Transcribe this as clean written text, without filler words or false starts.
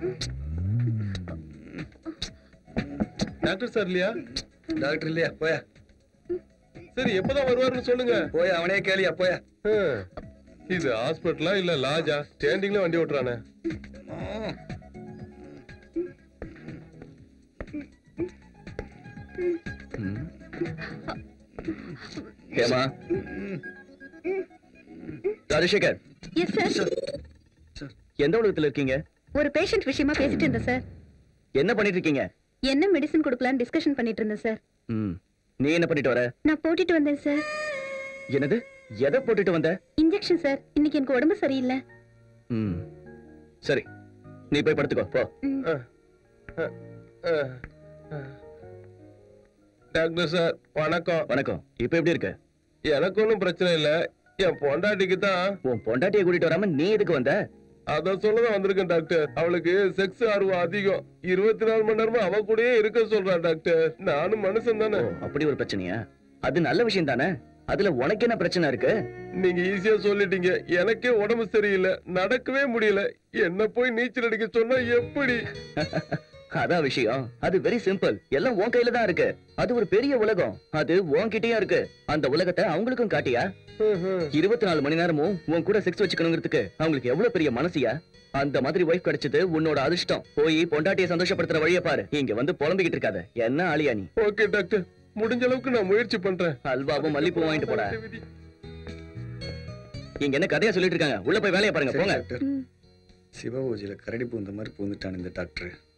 Doctor sir இல்லையா? Doctor இல்லையா? போயா. சரி எப்பதான் வருவாருன்னு சொல்லுங்க. போய் அவனே கேளியா போயா. இது ஹாஸ்பிட்டலா இல்ல லாஜா? ஸ்டாண்டிங்ல வண்டி ஓட்டுறானே. ஏமா ராஜசேகர். Yes sir. எந்த உலகத்துல இருக்கீங்க? ஒரு பேஷண்ட் விஷயமா பேசிட்டு இருந்தேன் சார். என்ன பண்ணிட்டு இருக்கீங்க? என்ன மெடிசன் கொடுக்கலாம்னு டிஸ்கஷன் பண்ணிட்டு இருந்தேன் சார். நீ என்ன பண்ணிட்டு வர? நான் போட்டுட்டு வந்தேன் சார். என்னது? எதை போட்டுட்டு வந்த? Injection sir. இன்னைக்கு எனக்கு உடம்பு சரியில்லை. சரி நீ போய் படுத்துக்கோ போ. டாக்டர் சார் வணக்கம். வணக்கம். இப்ப எப்படி இருக்க? எனக்கு ஒன்றும் பிரச்சனை இல்ல. என் பொண்டாட்டிக்கு தான். உன் பொண்டாட்டியை கூட்டிட்டு வராம நீ எதுக்கு வந்த? அத சொல்லதான் வந்திருக்கேன் டாக்டர். அவளுக்கு செக்ஸ் ஆர்வம் அதிகம். 24 மணி நேரமா அவ கூடயே இருக்க சொல்றா டாக்டர். நானும் மனுஷன் தானே. அப்படி ஒரு பிரச்சனையா? அது நல்ல விஷயம் தானே. அதுல உனக்கு என்ன பிரச்சனை இருக்கு? நீங்க ஈஸியா சொல்லிட்டீங்க. எனக்கே உடம்பு சரியில்லை, நடக்கவே முடியல. என்ன போய் நீச்சல் அடிக்க சொன்னா எப்படி? அதான் விஷயம். அது வெரி சிம்பிள். எல்லாம் உன் கையில தான் இருக்கு. அது ஒரு பெரிய உலகம். அது உன்கிட்டயும் இருக்கு. அந்த உலகத்தை அவங்களுக்கும் காட்டியா? 24 மணி நேரமும் உன் கூட செக்ஸ் வச்சுக்கணுங்கிறதுக்கு அவங்களுக்கு எவ்வளவு பெரிய மனசியா? அந்த மாதிரி வைஃப் கிடைச்சது உன்னோட அதிர்ஷ்டம். போய் பொண்டாட்டியை சந்தோஷப்படுத்துற வழியை பாரு. இங்க வந்து புலம்பிக்கிட்டு இருக்காத. என்ன ஆளியா நீ? ஓகே டாக்டர், முடிஞ்ச அளவுக்கு நான் முயற்சி பண்றேன். அல்வாவும் மல்லிப்பூ வாங்கிட்டு போட. இங்க என்ன கதையா சொல்லிட்டு இருக்காங்க? உள்ள போய் வேலையை பாருங்க போங்க. சிவபூஜையில கரடி பூந்த மாதிரி பூந்துட்டான் இந்த டாக்டர்.